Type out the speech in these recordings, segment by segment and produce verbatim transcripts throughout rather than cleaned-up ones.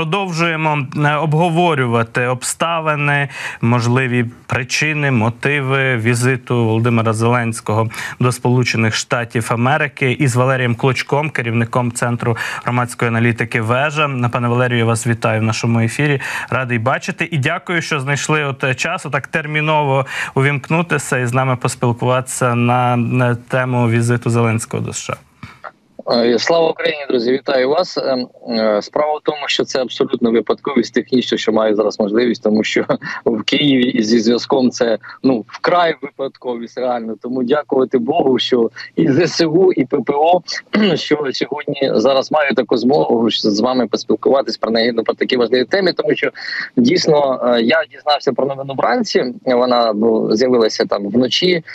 Продовжуємо обговорювати обставини, можливі причини, мотиви візиту Володимира Зеленського до Сполучених Штатів Америки із Валерієм Клочком, керівником Центру громадської аналітики «Вежа». Пане Валерію, я вас вітаю в нашому ефірі. Радий бачити. І дякую, що знайшли от час так терміново увімкнутися і з нами поспілкуватися на тему візиту Зеленського до США. Слава Україні, друзі! Вітаю вас. Справа в тому, що це абсолютно випадковість технічно, що маю зараз можливість, тому що в Києві зі зв'язком це ну вкрай випадковість реально. Тому дякувати Богу, що і ЗСУ, і ППО, що сьогодні зараз маю таку змогу з вами поспілкуватись про неї, про такі важливі теми, тому що дійсно я дізнався про новину вранці, вона ну, з'явилася там вночі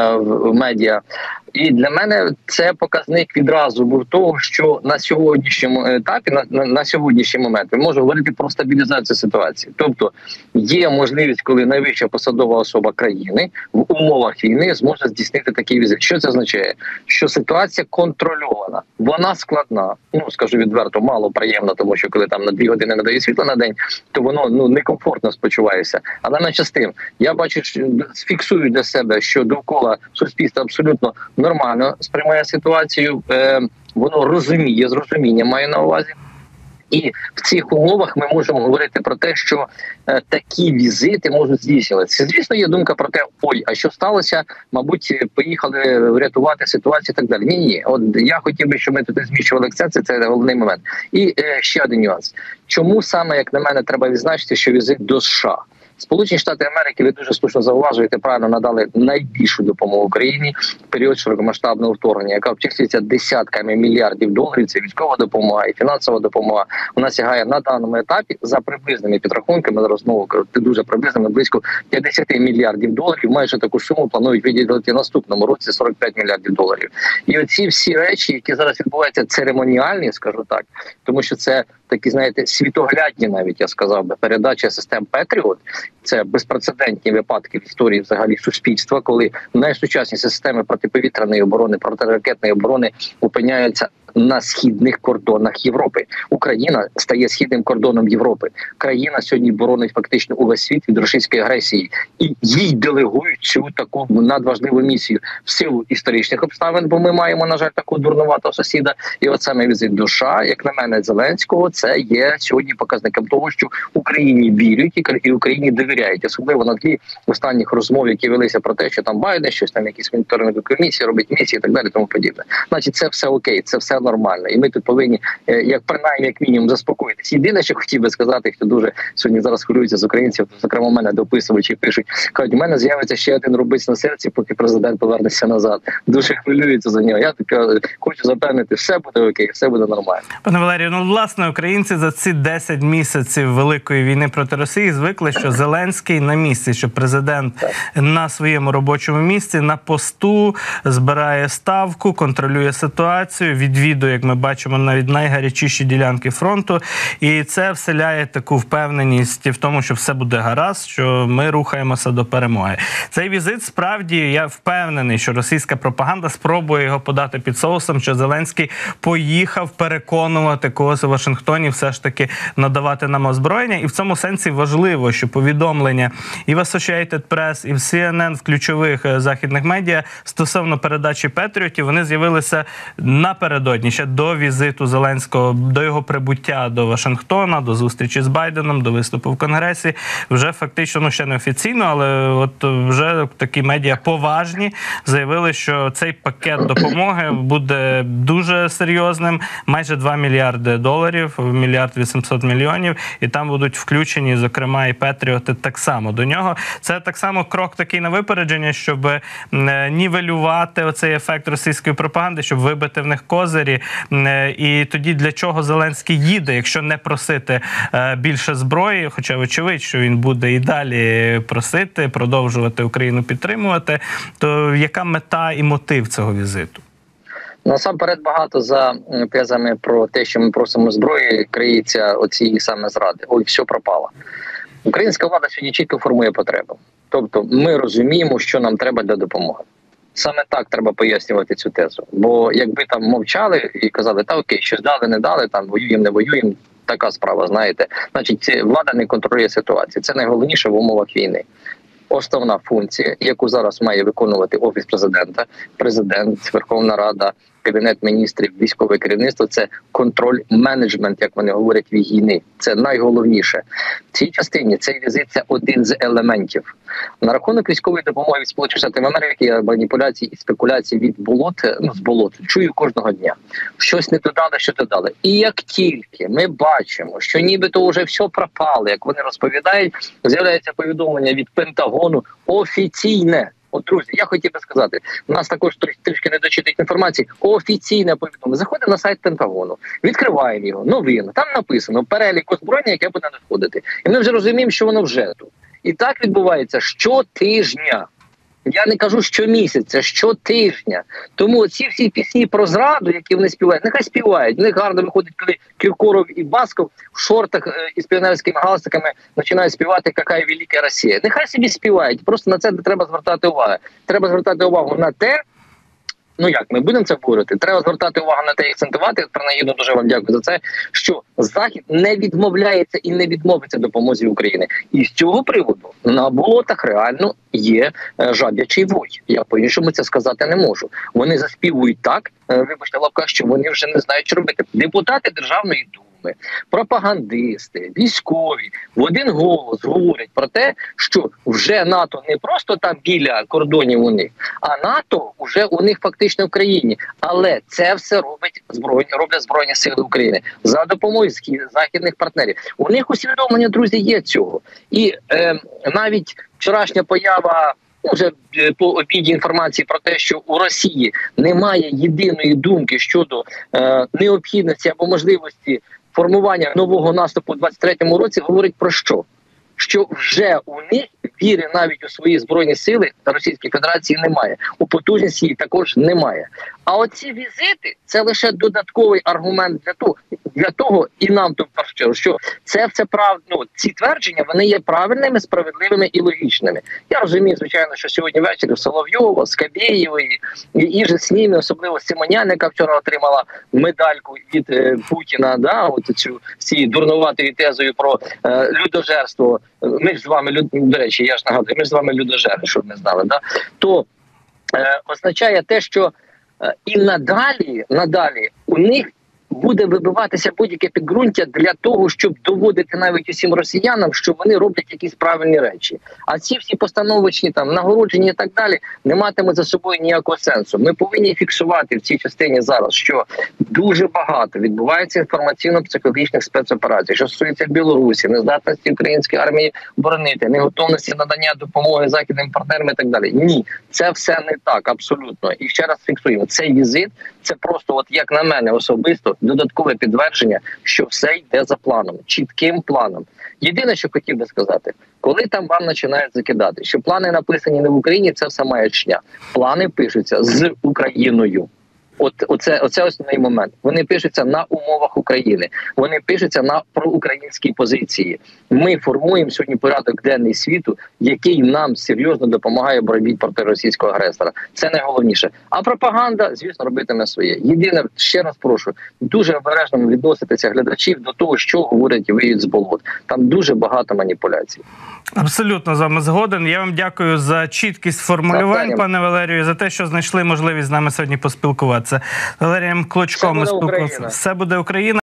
в медіа. І для мене це показник відразу був того, що на сьогоднішньому етапі, на, на, на сьогоднішній момент, ми можемо говорити про стабілізацію ситуації. Тобто є можливість, коли найвища посадова особа країни в умовах війни зможе здійснити такий візит. Що це означає? Що ситуація контрольована, вона складна, ну скажу відверто, мало приємно, тому що коли там на дві години не дає світла на день, то воно ну некомфортно спочуваєшся. Але менше з тим, я бачу, що фіксую для себе, що довкола суспільства абсолютно нормально сприймає ситуацію, е, воно розуміє, з розумінням має на увазі. І в цих умовах ми можемо говорити про те, що е, такі візити можуть здійснюватися. Звісно, є думка про те, ой, а що сталося, мабуть, поїхали врятувати ситуацію і так далі. Ні-ні, от я хотів би, щоб ми тут не зміщували акцент, це, це головний момент. І е, ще один нюанс. Чому саме, як на мене, треба відзначити, що візит до США? Сполучені Штати Америки, ви дуже слушно зауважуєте, правильно надали найбільшу допомогу Україні в період широкомасштабного вторгнення, яка обчислюється десятками мільярдів доларів. Це військова допомога і фінансова допомога. Вона сягає на даному етапі за приблизними підрахунками, зараз знову кажу, дуже приблизними, близько п'ятдесят мільярдів доларів. Майже таку суму планують виділити в наступному році сорок п'ять мільярдів доларів. І оці всі речі, які зараз відбуваються церемоніальні, скажу так, тому що це такі, знаєте, світоглядні навіть, я сказав би, передача систем Петріот. Це безпрецедентні випадки в історії взагалі суспільства, коли найсучасніші системи протиповітряної оборони, протиракетної оборони опиняються на східних кордонах Європи. Україна стає східним кордоном Європи. Країна сьогодні боронить фактично увесь світ від російської агресії. І їй делегують цю таку надважливу місію в силу історичних обставин, бо ми маємо, на жаль, таку дурнуватого сусіда. І от саме візит до США, як на мене, Зеленського, це є сьогодні показником того, що Україні вірять і Україні довіряють. Особливо на тлі останніх розмов, які велися про те, що там Байден, щось там якісь моніторингові комісії, робить місії і так далі, тому подібне. Значить, це все окей, це все нормально. І ми тут повинні, як принаймні, як мінімум, заспокоїтись. Єдине, що хотів би сказати, хто дуже сьогодні зараз хвилюється з українців, зокрема, мене дописувачі пишуть, кажуть, у мене з'явиться ще один рубець на серці, поки президент повернеться назад. Дуже хвилюється за нього. Я так хочу запевнити, все буде окей, все буде нормально. Пане Валерію, ну, власне, українці за ці десять місяців великої війни проти Росії звикли, що Зеленський на місці, що президент так. на своєму робочому місці, на посту, збирає ставку, контролює ситуацію, відвідує, як ми бачимо, навіть найгарячіші ділянки фронту. І це вселяє таку впевненість в тому, що все буде гаразд, що ми рухаємося до перемоги. Цей візит, справді, я впевнений, що російська пропаганда спробує його подати під соусом, що Зеленський поїхав переконувати когось у Вашингтоні все ж таки надавати нам озброєння. І в цьому сенсі важливо, що повідомлення і в Associated Press, і в Сі Ен Ен, в ключових західних медіа стосовно передачі Петріотів, вони з'явилися напередодні, ще до візиту Зеленського, до його прибуття до Вашингтона, до зустрічі з Байденом, до виступу в Конгресі. Вже фактично, ну ще не офіційно, але от вже такі медіа поважні заявили, що цей пакет допомоги буде дуже серйозним, майже два мільярди доларів, мільярд вісімсот мільйонів, і там будуть включені, зокрема, і Петріоти так само до нього. Це так само крок такий на випередження, щоб нівелювати оцей ефект російської пропаганди, щоб вибити в них козирі. І тоді для чого Зеленський їде, якщо не просити більше зброї, хоча очевидь, що він буде і далі просити, продовжувати Україну підтримувати, то яка мета і мотив цього візиту? Насамперед багато за тезами про те, що ми просимо зброї, криється оці саме зради. Ой, все пропало. Українська влада сьогодні чітко формує потребу. Тобто ми розуміємо, що нам треба для допомоги. Саме так треба пояснювати цю тезу. Бо якби там мовчали і казали, та окей, щось дали, не дали, там воюємо, не воюємо, така справа, знаєте. Значить, влада не контролює ситуацію. Це найголовніше в умовах війни. Основна функція, яку зараз має виконувати Офіс президента, президент, Верховна Рада, Кабінет міністрів, військове керівництво – це контроль, менеджмент, як вони говорять, війни. Це найголовніше. В цій частині цей візит – це один з елементів. На рахунок військової допомоги від Сполучених Штатів Америки, маніпуляцій і спекуляцій від болот, ну, з болот, чую кожного дня. Щось не додали, що додали. І як тільки ми бачимо, що нібито вже все пропало, як вони розповідають, з'являється повідомлення від Пентагону офіційне. От, друзі, я хотів би сказати, у нас також трішки не дочитають інформації, офіційне повідомлення. Заходимо на сайт Пентагону, відкриваємо його, новину, там написано перелік озброєння, яке буде надходити. І ми вже розуміємо, що воно вже тут. І так відбувається щотижня. Я не кажу щомісяця, щотижня. Тому ці всі пісні про зраду, які вони співають, нехай співають. В них гарно виходить, коли Кіркоров і Басков в шортах із піонерськими галстуками починають співати «Яка велика Росія». Нехай собі співають, просто на це не треба звертати увагу. Треба звертати увагу на те, ну як, ми будемо це говорити, треба звертати увагу на те і акцентувати, принагідно дуже вам дякую за це, що Захід не відмовляється і не відмовиться допомозі Україні. І з цього приводу на болотах реально є е, жаб'ячий вой. Я по-іншому це сказати не можу. Вони заспівують так, е, вибачте, в лапках, що вони вже не знають, що робити. Депутати Державної думи, пропагандисти, військові в один голос говорять про те, що вже НАТО не просто там біля кордонів у них, а НАТО вже у них фактично в країні. Але це все робить збройні, роблять Збройні Сили України за допомогою західних партнерів. У них усвідомлення, друзі, є цього. І е, навіть вчорашня поява, ну, вже по обіді інформації про те, що у Росії немає єдиної думки щодо е, необхідності або можливості формування нового наступу у двадцять третьому році, говорить про що? Що вже у них віри навіть у свої збройні сили Російської Федерації немає. У потужність її також немає. А оці візити – це лише додатковий аргумент для того, для того і нам, то в першу чергу, що це все прав... ну, ці твердження, вони є правильними, справедливими і логічними. Я розумію, звичайно, що сьогодні ввечері в Соловйова, Скабєєвої і, і же з ними, особливо Симонян, яка вчора отримала медальку від е, Путіна, да, от цю всі дурнуватою тезою про е, людожерство. Ми ж з вами, люд... до речі, я ж нагадую, ми ж з вами людожери, щоб не знали, да? То е, означає те, що е, і надалі, надалі у них буде вибиватися будь-яке підґрунтя для того, щоб доводити навіть усім росіянам, що вони роблять якісь правильні речі. А ці всі постановочні там нагородження і так далі не матимуть за собою ніякого сенсу. Ми повинні фіксувати в цій частині зараз, що дуже багато відбувається інформаційно-психологічних спецоперацій, що стосується Білорусі, нездатності української армії боронити, неготовності надання допомоги західним партнерам і так далі. Ні, це все не так, абсолютно. І ще раз фіксуємо, цей візит, це просто, от як на мене особисто, додаткове підтвердження, що все йде за планом, чітким планом. Єдине, що хотів би сказати, коли там вам починають закидати, що плани написані не в Україні, це все маячня. Плани пишуться з Україною. От оце, оце основний момент. Вони пишуться на умовах України. Вони пишуться на проукраїнській позиції. Ми формуємо сьогодні порядок денний світу, який нам серйозно допомагає в боротьбі проти російського агресора. Це найголовніше. А пропаганда, звісно, робитиме своє. Єдине, ще раз прошу, дуже обережно відноситися глядачів до того, що говорять виїзд з болот. Там дуже багато маніпуляцій. Абсолютно з вами згоден. Я вам дякую за чіткість формулювань, пане Валерію, за те, що знайшли можливість з нами сьогодні поспілкуватися. Валерієм Клочком ми спілкувалися. Все буде Україна.